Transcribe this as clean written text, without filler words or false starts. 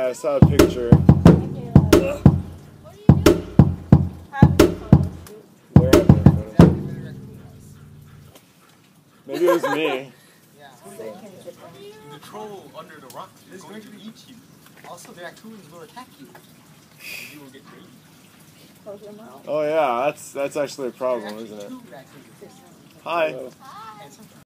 Yeah, I saw a picture. What are you doing? Having a photo shoot. They're having a photo shoot. Maybe it was me. Yeah. The troll under the rock is going to eat you. Also, the raccoons will attack you. And you will get greedy. Close your mouth. Oh yeah, that's actually a problem, isn't it? Two raccoons. Hi. And some